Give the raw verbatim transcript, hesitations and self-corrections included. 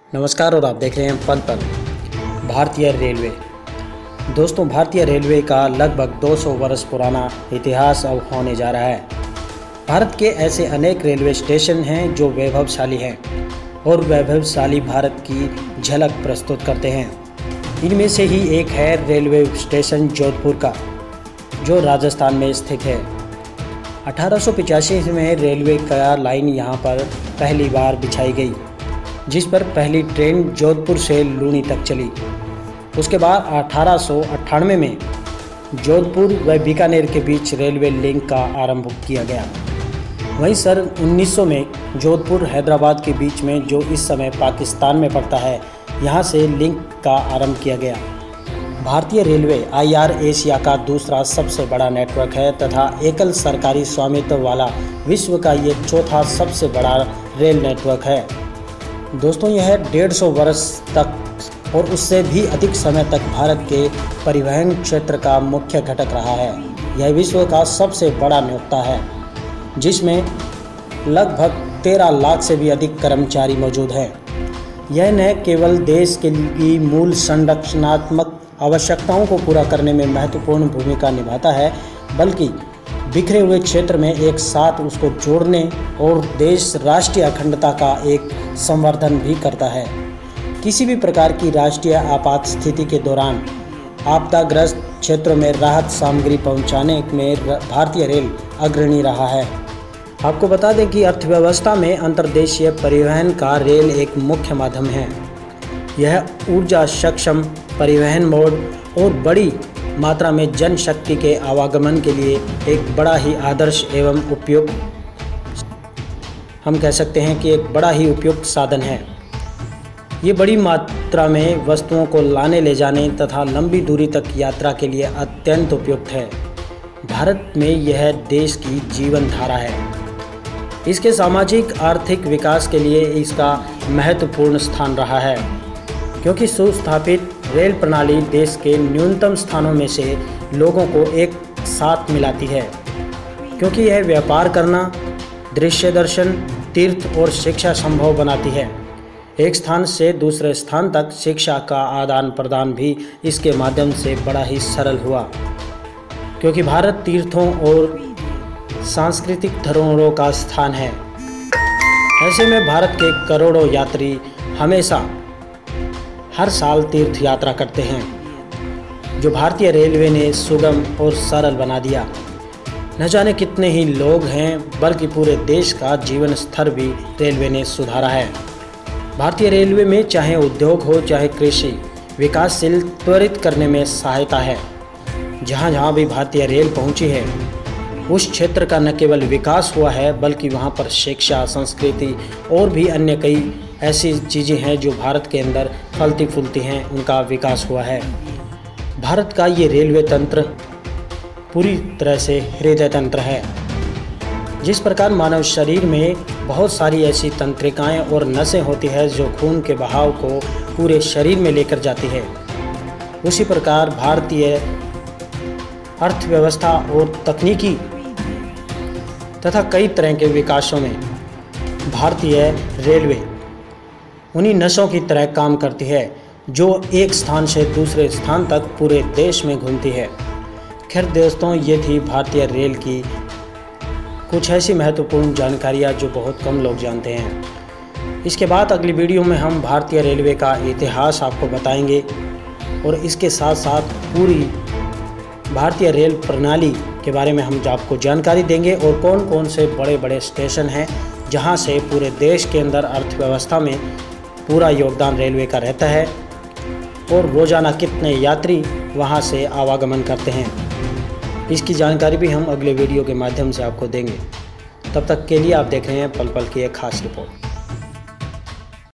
नमस्कार और आप देख रहे हैं पल पल भारतीय रेलवे। दोस्तों, भारतीय रेलवे का लगभग दो सौ वर्ष पुराना इतिहास अब होने जा रहा है। भारत के ऐसे अनेक रेलवे स्टेशन हैं जो वैभवशाली हैं और वैभवशाली भारत की झलक प्रस्तुत करते हैं। इनमें से ही एक है रेलवे स्टेशन जोधपुर का, जो राजस्थान में स्थित है। अठारह सौ पचासी में रेलवे का लाइन यहाँ पर पहली बार बिछाई गई, जिस पर पहली ट्रेन जोधपुर से लूनी तक चली। उसके बाद अठारह सौ अट्ठानवे में जोधपुर व बीकानेर के बीच रेलवे लिंक का आरंभ किया गया। वहीं सन उन्नीस सौ में जोधपुर हैदराबाद के बीच में, जो इस समय पाकिस्तान में पड़ता है, यहाँ से लिंक का आरंभ किया गया। भारतीय रेलवे आई आर एशिया का दूसरा सबसे बड़ा नेटवर्क है तथा एकल सरकारी स्वामित्व वाला विश्व का ये चौथा सबसे बड़ा रेल नेटवर्क है। दोस्तों, यह डेढ़ सौ वर्ष तक और उससे भी अधिक समय तक भारत के परिवहन क्षेत्र का मुख्य घटक रहा है। यह विश्व का सबसे बड़ा नियोक्ता है, जिसमें लगभग तेरह लाख से भी अधिक कर्मचारी मौजूद हैं। यह न केवल देश के लिए मूल संरचनात्मक आवश्यकताओं को पूरा करने में महत्वपूर्ण भूमिका निभाता है, बल्कि बिखरे हुए क्षेत्र में एक साथ उसको जोड़ने और देश राष्ट्रीय अखंडता का एक संवर्धन भी करता है। किसी भी प्रकार की राष्ट्रीय आपात स्थिति के दौरान आपदाग्रस्त क्षेत्रों में राहत सामग्री पहुंचाने में भारतीय रेल अग्रणी रहा है। आपको बता दें कि अर्थव्यवस्था में अंतर्देशीय परिवहन का रेल एक मुख्य माध्यम है। यह ऊर्जा सक्षम परिवहन मोड और बड़ी मात्रा में जनशक्ति के आवागमन के लिए एक बड़ा ही आदर्श एवं उपयुक्त, हम कह सकते हैं कि एक बड़ा ही उपयुक्त साधन है। ये बड़ी मात्रा में वस्तुओं को लाने ले जाने तथा लंबी दूरी तक यात्रा के लिए अत्यंत उपयुक्त है। भारत में यह देश की जीवन धारा है। इसके सामाजिक आर्थिक विकास के लिए इसका महत्वपूर्ण स्थान रहा है, क्योंकि सुस्थापित रेल प्रणाली देश के न्यूनतम स्थानों में से लोगों को एक साथ मिलाती है, क्योंकि यह व्यापार करना, दृश्य दर्शन, तीर्थ और शिक्षा संभव बनाती है। एक स्थान से दूसरे स्थान तक शिक्षा का आदान प्रदान भी इसके माध्यम से बड़ा ही सरल हुआ, क्योंकि भारत तीर्थों और सांस्कृतिक धरोहरों का स्थान है। ऐसे में भारत के करोड़ों यात्री हमेशा हर साल तीर्थ यात्रा करते हैं, जो भारतीय रेलवे ने सुगम और सरल बना दिया। न जाने कितने ही लोग हैं, बल्कि पूरे देश का जीवन स्तर भी रेलवे ने सुधारा है। भारतीय रेलवे में चाहे उद्योग हो चाहे कृषि, विकासशील त्वरित करने में सहायता है। जहाँ जहाँ भी भारतीय रेल पहुँची है, उस क्षेत्र का न केवल विकास हुआ है, बल्कि वहाँ पर शिक्षा, संस्कृति और भी अन्य कई ऐसी चीज़ें हैं जो भारत के अंदर फलती फूलती हैं, उनका विकास हुआ है। भारत का ये रेलवे तंत्र पूरी तरह से हृदय तंत्र है। जिस प्रकार मानव शरीर में बहुत सारी ऐसी तंत्रिकाएं और नसें होती है जो खून के बहाव को पूरे शरीर में लेकर जाती है, उसी प्रकार भारतीय अर्थव्यवस्था और तकनीकी तथा कई तरह के विकासों में भारतीय रेलवे उन्हीं नसों की तरह काम करती है, जो एक स्थान से दूसरे स्थान तक पूरे देश में घूमती है। खैर दोस्तों, ये थी भारतीय रेल की कुछ ऐसी महत्वपूर्ण जानकारियाँ जो बहुत कम लोग जानते हैं। इसके बाद अगली वीडियो में हम भारतीय रेलवे का इतिहास आपको बताएंगे और इसके साथ साथ पूरी भारतीय रेल प्रणाली के बारे में हम आपको जानकारी देंगे और कौन कौन से बड़े बड़े स्टेशन हैं जहां से पूरे देश के अंदर अर्थव्यवस्था में पूरा योगदान रेलवे का रहता है और रोज़ाना कितने यात्री वहां से आवागमन करते हैं। इसकी जानकारी भी हम अगले वीडियो के माध्यम से आपको देंगे। तब तक के लिए आप देख रहे हैं पल पल की एक खास रिपोर्ट।